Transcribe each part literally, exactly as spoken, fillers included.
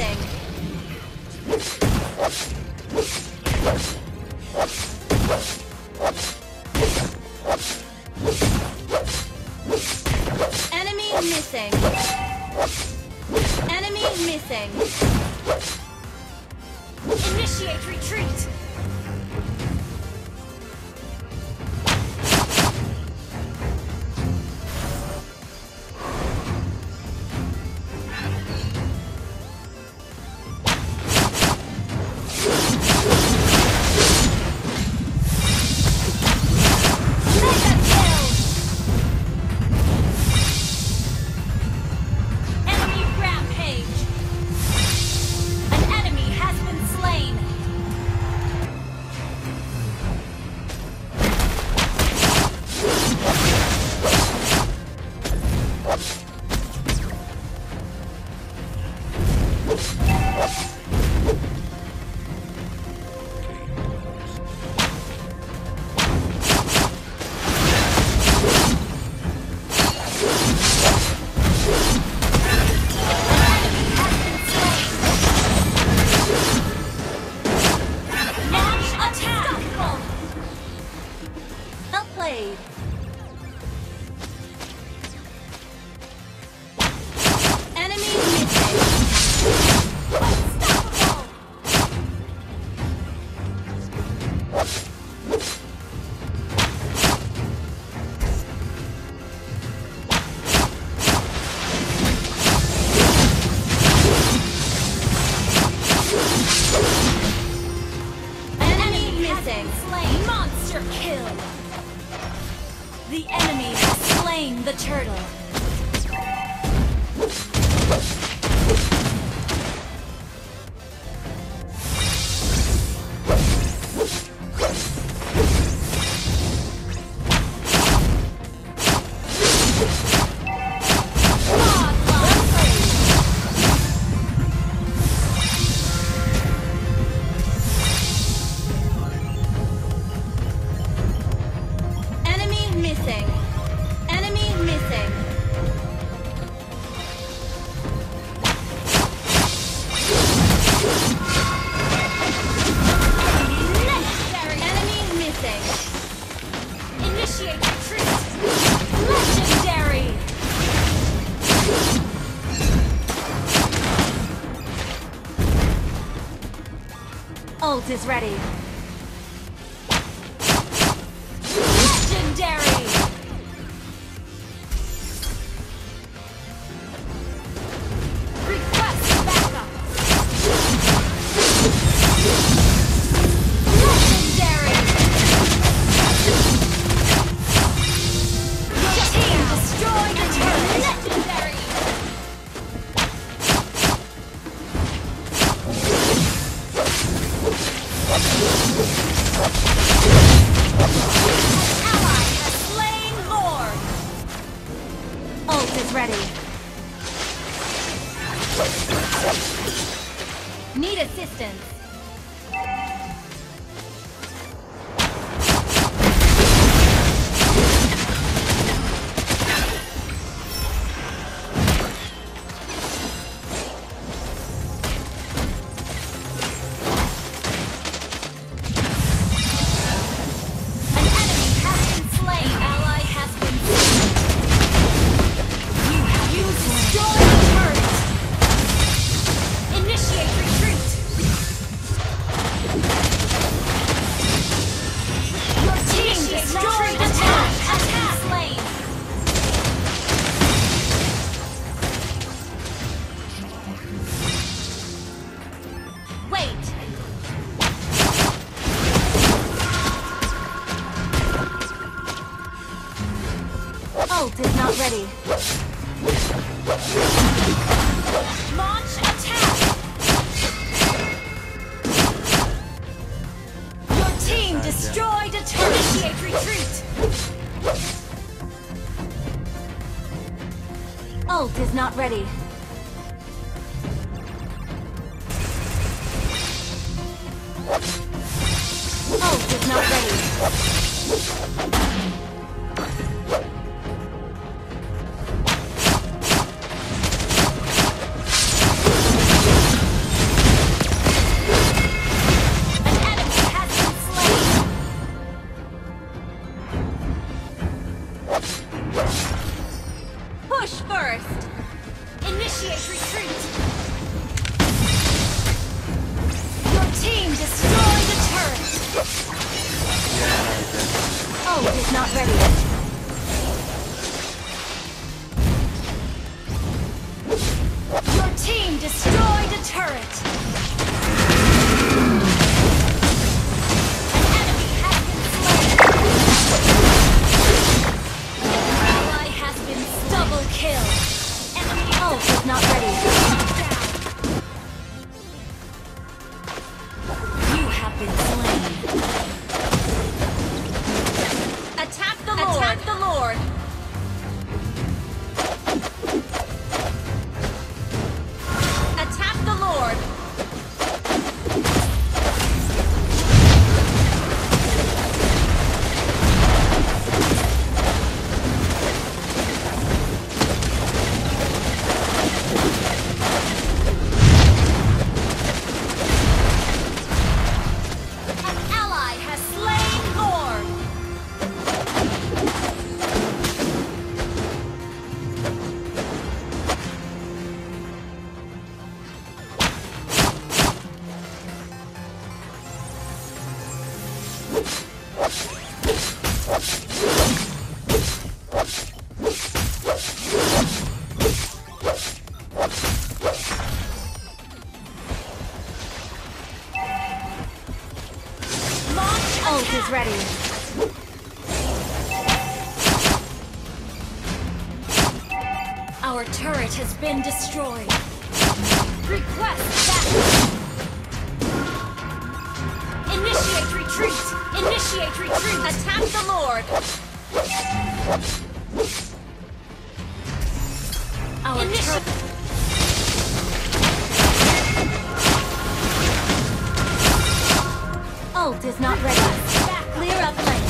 missing. Enemy missing. Enemy missing. Initiate retreat. The enemy has slain the turtle. Ult is ready. Legendary! Request backup! Legendary! Your team destroyed the turret! Legendary! Ally has slain Lord! Ult is ready. Need assistance. Ult is not ready. Launch attack! Your team destroyed a turret! Initiate retreat! Ult is not ready. Ult is not ready. Initiate retreat! Your team destroyed the turret! Oh, it is not ready yet. Your team destroyed a turret! An enemy has been slain! An ally has been double kill! Enemy ult is not ready. You have been slain. Attack the Lord! Attack the Lord! Attack the Lord! An ally has slain Lord! Launch ult is ready. Our turret has been destroyed. Request backup. Initiate retreat. Initiate retreat. Attack the Lord. Our turret. Ult is not ready. Clear up lane.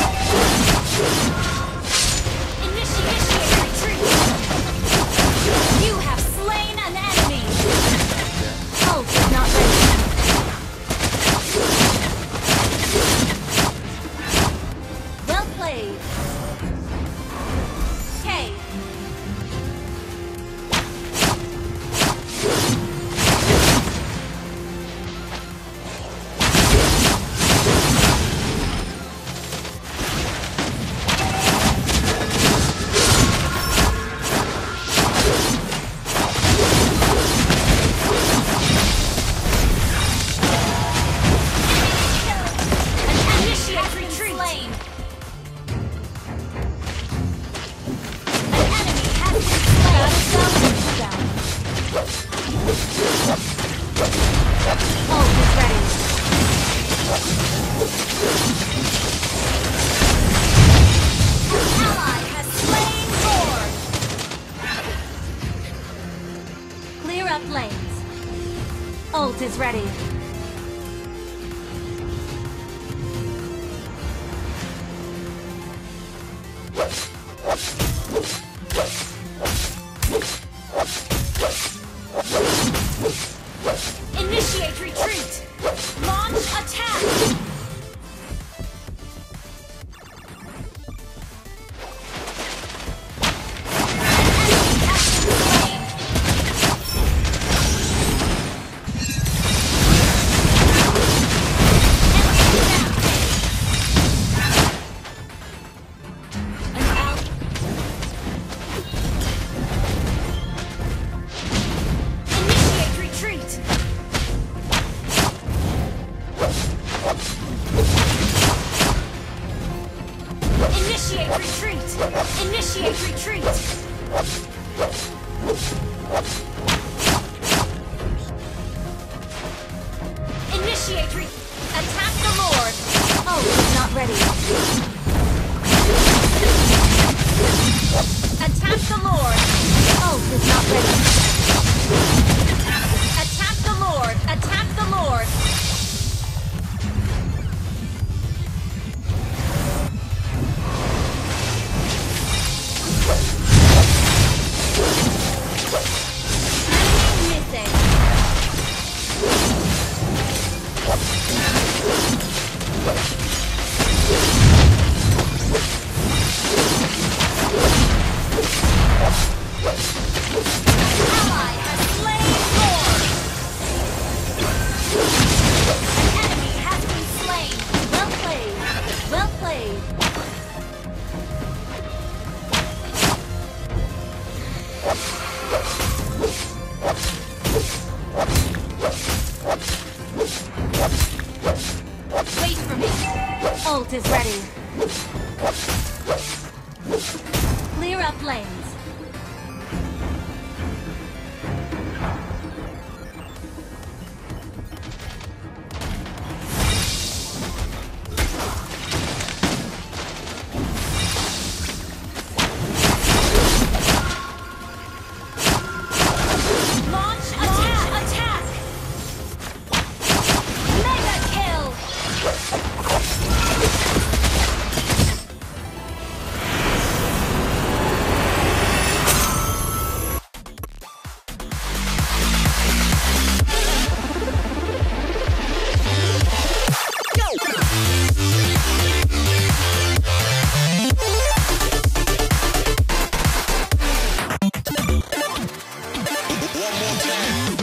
Initiate retreat. You have slain an enemy. Ult is not ready. Well played. K. Lanes. Ult is ready. Initiate retreat. Launch attack. Initiate retreat! Initiate retreat! Initiate re- Attack the Lord! Oh, he's not ready. Attack the Lord! Oh, he's not ready. Attack the Lord! Attack the Lord! Missing. is ready. Clear up lanes. Launch attack! Attack! Mega kill! One more time.